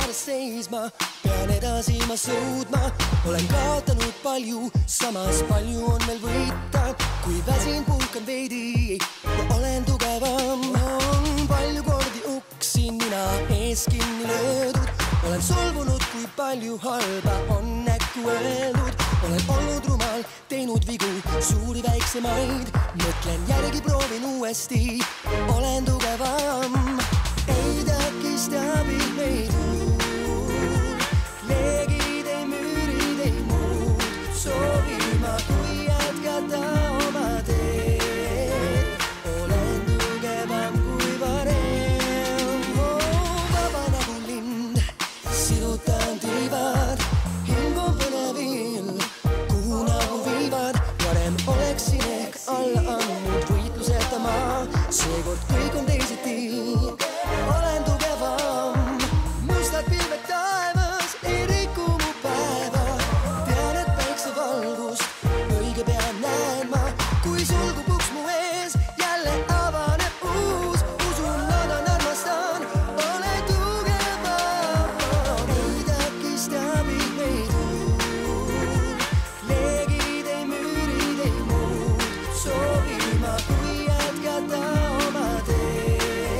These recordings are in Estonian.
ees seisma, pean edasi ma sõudma. Olen kaotanud palju, samas palju on veel võita. Kui väsin pulkan veidi ja olen tugevam, on palju kordi uksi nina ees kinni löödud. Olen solvunud, kui palju halba on näkku öeldud. Olen olnud rumal, teinud vigu, suuri väiksemaid. Mõtlen järgi, proovin uuesti, olen tugevam. Ei takista meid tuul, leegid ei müürid ei muud. Soovima, kui jätkata oma teed. Olen tugevam kui varem. Vaba nagu lind, sirutan tiivad. Hing on põnevil, kuhu nagu viivad. Varem oleksin ehk alla andnud võitluseta maa. Seekord kõik on teisiti. Olen tugevam, mustad pilved taevas ei riku mu päeva. Tean, et päikse valgust õige pea näen ma. Kui sulgub uks mu ees, jälle avaneb uus. Usun, nadan, armastan, olen tugevam. Ei takista meid tuul, leegid ei müürid ei muud. Soovima, kui jätkata oma teed.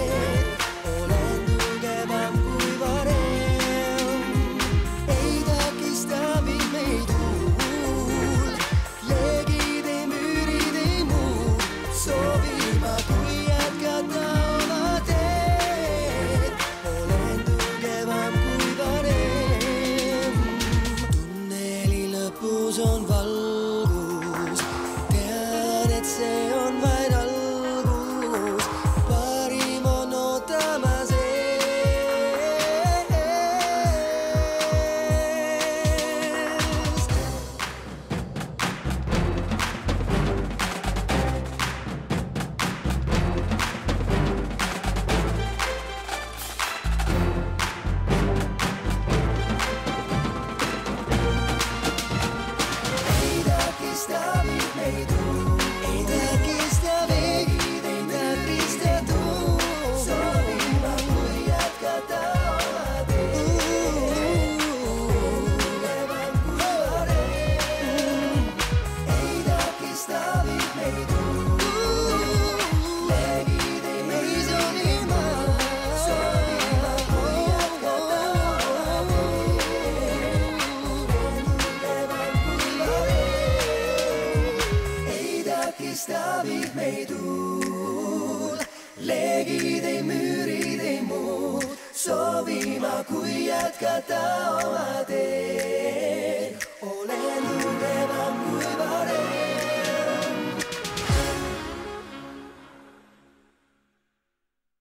On valgus, tean, et see on vaid algus, parim on ootamas ees. Takistab meid tuul, leegid ei müürid ei muud. Soovima, kui jätkata oma teed.